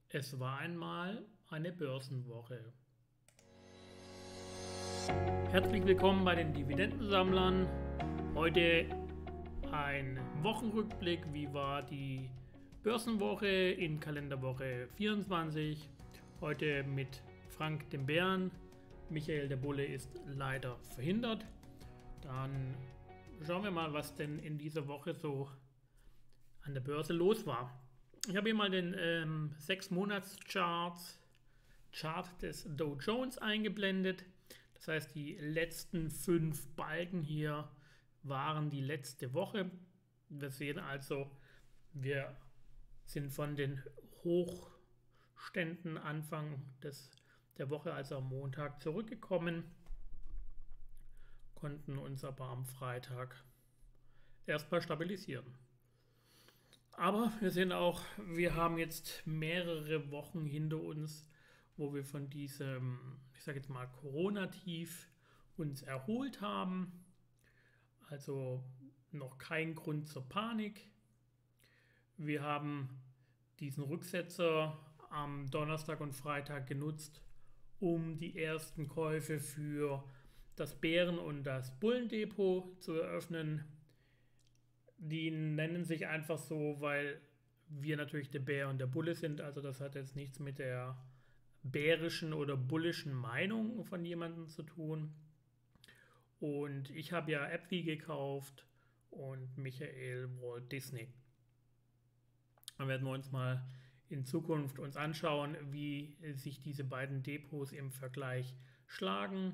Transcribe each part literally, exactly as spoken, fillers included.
Es war einmal eine Börsenwoche. Herzlich willkommen bei den Dividendensammlern. Heute ein Wochenrückblick. Wie war die Börsenwoche in Kalenderwoche vierundzwanzig? Heute mit Frank dem Bären. Michael der Bulle ist leider verhindert. Dann schauen wir mal, was denn in dieser Woche so an der Börse los war. Ich habe hier mal den ähm, sechs Monats Chart Chart des Dow Jones eingeblendet. Das heißt, die letzten fünf Balken hier waren die letzte Woche. Wir sehen also, wir sind von den Hochständen Anfang des, der Woche, also am Montag, zurückgekommen, konnten uns aber am Freitag erstmal stabilisieren. Aber wir sehen auch, wir haben jetzt mehrere Wochen hinter uns, wo wir von diesem, ich sage jetzt mal, Corona-Tief uns erholt haben. Also noch kein Grund zur Panik. Wir haben diesen Rücksetzer am Donnerstag und Freitag genutzt, um die ersten Käufe für das Bären- und das Bullendepot zu eröffnen. Die nennen sich einfach so, weil wir natürlich der Bär und der Bulle sind. Also das hat jetzt nichts mit der bärischen oder bullischen Meinung von jemandem zu tun. Und ich habe ja Apple gekauft und Michael Walt Disney. Dann werden wir uns mal in Zukunft uns anschauen, wie sich diese beiden Depots im Vergleich schlagen.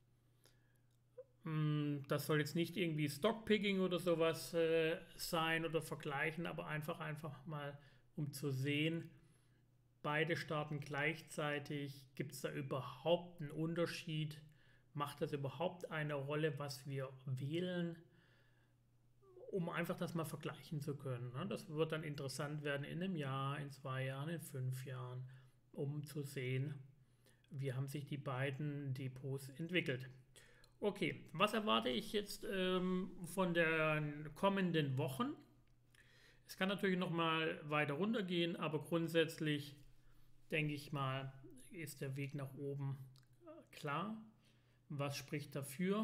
Das soll jetzt nicht irgendwie Stockpicking oder sowas äh, sein oder vergleichen, aber einfach einfach mal, um zu sehen, beide starten gleichzeitig. Gibt es da überhaupt einen Unterschied? Macht das überhaupt eine Rolle, was wir wählen? Um einfach das mal vergleichen zu können. Ne? Das wird dann interessant werden in einem Jahr, in zwei Jahren, in fünf Jahren, um zu sehen, wie haben sich die beiden Depots entwickelt. Okay, was erwarte ich jetzt ähm, von den kommenden Wochen? Es kann natürlich noch mal weiter runter gehen, aber grundsätzlich denke ich mal, ist der Weg nach oben klar. Was spricht dafür?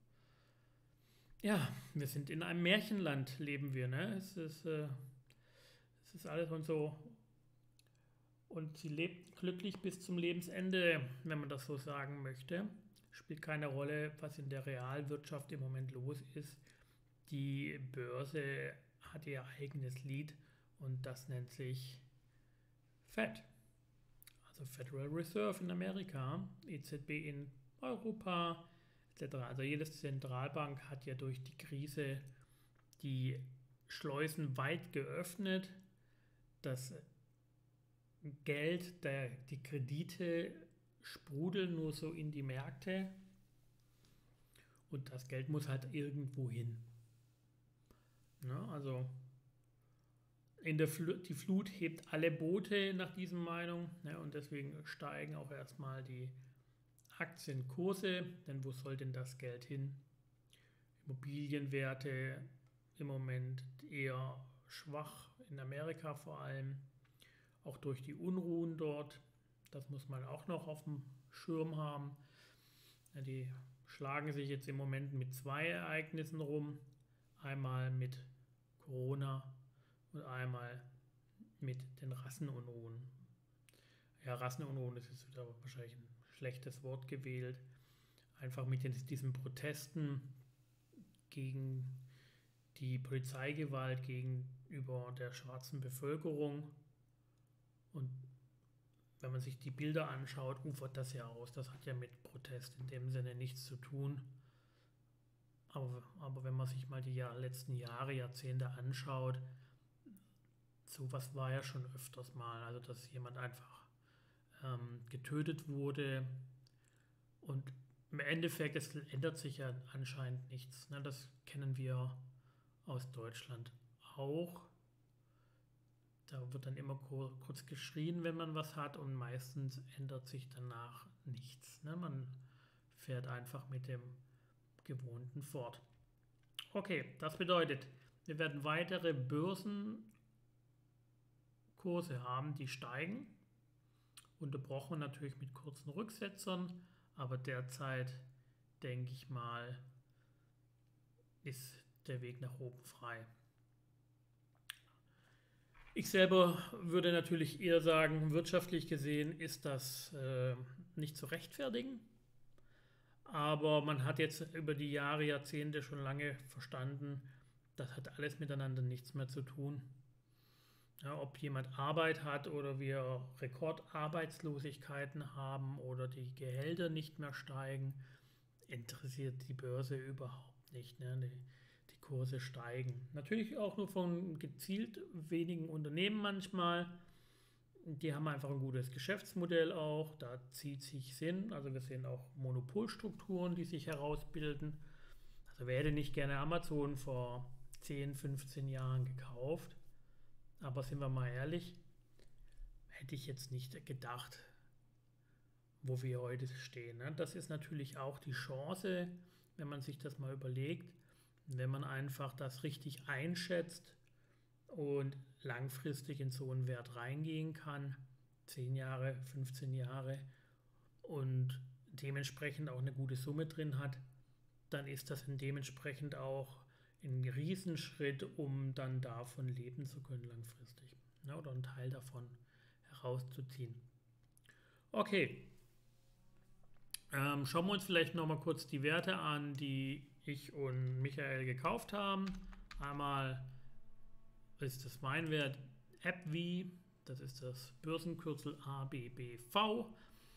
Ja, wir sind in einem Märchenland, leben wir. Ne? Es ist, äh, es ist alles und so. Und sie lebt glücklich bis zum Lebensende, wenn man das so sagen möchte. Spielt keine Rolle, was in der Realwirtschaft im Moment los ist. Die Börse hat ihr eigenes Lied und das nennt sich Fed. Also Federal Reserve in Amerika, E Z B in Europa et cetera. Also jede Zentralbank hat ja durch die Krise die Schleusen weit geöffnet. Das Geld, der, die Kredite sprudeln nur so in die Märkte und das Geld muss halt irgendwo hin. Ne? Also in der Flut, die Flut hebt alle Boote nach dieser Meinung, ne? Und deswegen steigen auch erstmal die Aktienkurse, denn wo soll denn das Geld hin? Immobilienwerte im Moment eher schwach, in Amerika vor allem, auch durch die Unruhen dort. Das muss man auch noch auf dem Schirm haben. Ja, die schlagen sich jetzt im Moment mit zwei Ereignissen rum. Einmal mit Corona und einmal mit den Rassenunruhen. Ja, Rassenunruhen ist jetzt wieder wahrscheinlich ein schlechtes Wort gewählt. Einfach mit diesen Protesten gegen die Polizeigewalt gegenüber der schwarzen Bevölkerung. Und wenn man sich die Bilder anschaut, ufert das ja aus. Das hat ja mit Protest in dem Sinne nichts zu tun. Aber, aber wenn man sich mal die Jahr, letzten Jahre, Jahrzehnte anschaut, sowas war ja schon öfters mal. Also dass jemand einfach ähm, getötet wurde. Und im Endeffekt, es ändert sich ja anscheinend nichts. Ne? Das kennen wir aus Deutschland auch. Da wird dann immer kurz geschrien, wenn man was hat und meistens ändert sich danach nichts. Ne? Man fährt einfach mit dem Gewohnten fort. Okay, das bedeutet, wir werden weitere Börsenkurse haben, die steigen. unterbrochen natürlich mit kurzen Rücksetzern, aber derzeit denke ich mal, ist der Weg nach oben frei. Ich selber würde natürlich eher sagen, wirtschaftlich gesehen ist das äh, nicht zu rechtfertigen, aber man hat jetzt über die Jahre, Jahrzehnte schon lange verstanden, das hat alles miteinander nichts mehr zu tun. Ja, ob jemand Arbeit hat oder wir Rekordarbeitslosigkeiten haben oder die Gehälter nicht mehr steigen, interessiert die Börse überhaupt nicht. Ne? Die, die Kurse steigen. Natürlich auch nur von gezielt wenigen Unternehmen manchmal. Die haben einfach ein gutes Geschäftsmodell auch. Da zieht sich Sinn. Also wir sehen auch Monopolstrukturen, die sich herausbilden. Also wer hätte nicht gerne Amazon vor zehn, fünfzehn Jahren gekauft? Aber sind wir mal ehrlich, hätte ich jetzt nicht gedacht, wo wir heute stehen. Das ist natürlich auch die Chance, wenn man sich das mal überlegt, wenn man einfach das richtig einschätzt und langfristig in so einen Wert reingehen kann, zehn Jahre, fünfzehn Jahre und dementsprechend auch eine gute Summe drin hat, dann ist das dementsprechend auch ein Riesenschritt, um dann davon leben zu können langfristig, ne, oder einen Teil davon herauszuziehen. Okay, ähm, schauen wir uns vielleicht nochmal kurz die Werte an, die ich und Michael gekauft haben. Einmal ist das mein Wert A B V, das ist das Börsenkürzel A B B V.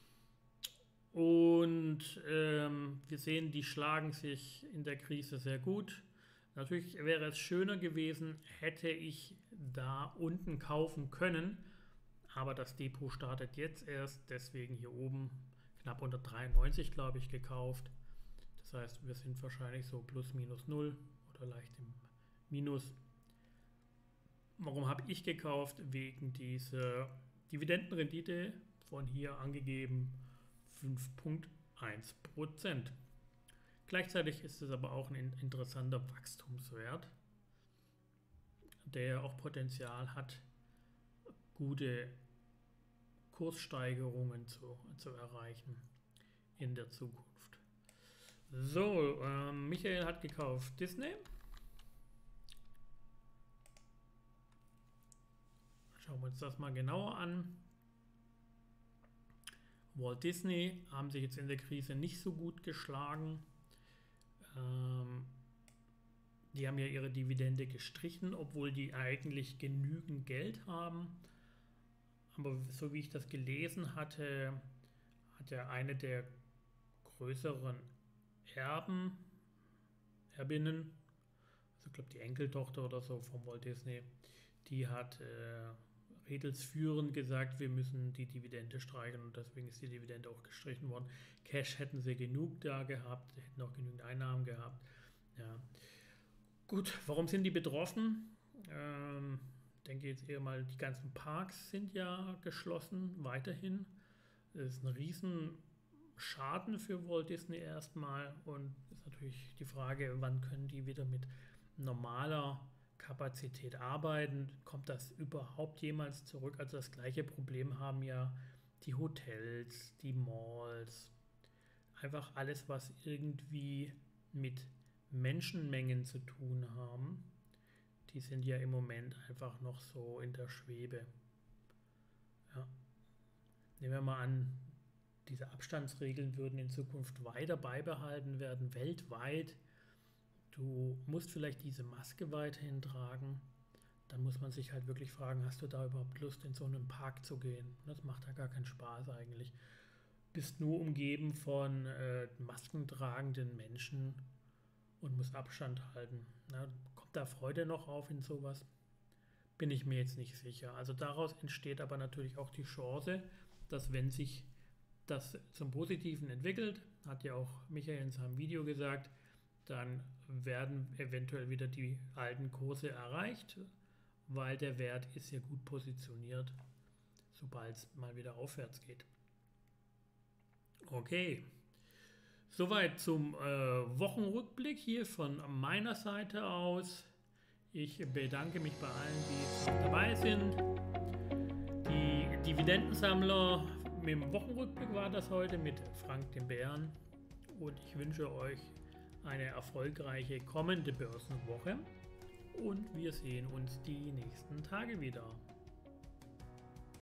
Und ähm, wir sehen, die schlagen sich in der Krise sehr gut. Natürlich wäre es schöner gewesen, hätte ich da unten kaufen können, aber das Depot startet jetzt erst, deswegen hier oben knapp unter dreiundneunzig, glaube ich, gekauft. Das heißt, wir sind wahrscheinlich so plus minus null oder leicht im Minus. Warum habe ich gekauft? Wegen dieser Dividendenrendite von hier angegeben fünf Komma eins Prozent. Gleichzeitig ist es aber auch ein interessanter Wachstumswert, der auch Potenzial hat, gute Kurssteigerungen zu, zu erreichen in der Zukunft. So, ähm, Michael hat gekauft Disney. Schauen wir uns das mal genauer an. Walt Disney haben sich jetzt in der Krise nicht so gut geschlagen. Ähm, die haben ja ihre Dividende gestrichen, obwohl die eigentlich genügend Geld haben. Aber so wie ich das gelesen hatte, hat ja eine der größeren Erben, Erbinnen, also ich glaube die Enkeltochter oder so von Walt Disney, die hat äh, redelsführend gesagt, wir müssen die Dividende streichen und deswegen ist die Dividende auch gestrichen worden. Cash hätten sie genug da gehabt, hätten auch genügend Einnahmen gehabt. Ja. Gut, warum sind die betroffen? Ähm, ich denke jetzt eher mal, die ganzen Parks sind ja geschlossen, weiterhin. Das ist ein Riesenschaden für Walt Disney erstmal und ist natürlich die Frage, wann können die wieder mit normaler Kapazität arbeiten? Kommt das überhaupt jemals zurück? Also das gleiche Problem haben ja die Hotels, die Malls, einfach alles, was irgendwie mit Menschenmengen zu tun haben. Die sind ja im Moment einfach noch so in der Schwebe. Ja. Nehmen wir mal an, diese Abstandsregeln würden in Zukunft weiter beibehalten werden, weltweit. Du musst vielleicht diese Maske weiterhin tragen. Dann muss man sich halt wirklich fragen, hast du da überhaupt Lust, in so einen Park zu gehen? Das macht ja gar keinen Spaß eigentlich. Bist nur umgeben von äh, maskentragenden Menschen und musst Abstand halten. Na, kommt da Freude noch auf in sowas? Bin ich mir jetzt nicht sicher. Also daraus entsteht aber natürlich auch die Chance, dass wenn sich das zum Positiven entwickelt, hat ja auch Michael in seinem Video gesagt, dann werden eventuell wieder die alten Kurse erreicht, weil der Wert ist ja gut positioniert, sobald es mal wieder aufwärts geht. Okay, soweit zum äh, Wochenrückblick hier von meiner Seite aus. Ich bedanke mich bei allen, die jetzt dabei sind. Die Dividendensammler Mit dem Wochenrückblick war das heute mit Frank dem Bären und ich wünsche euch eine erfolgreiche kommende Börsenwoche und wir sehen uns die nächsten Tage wieder.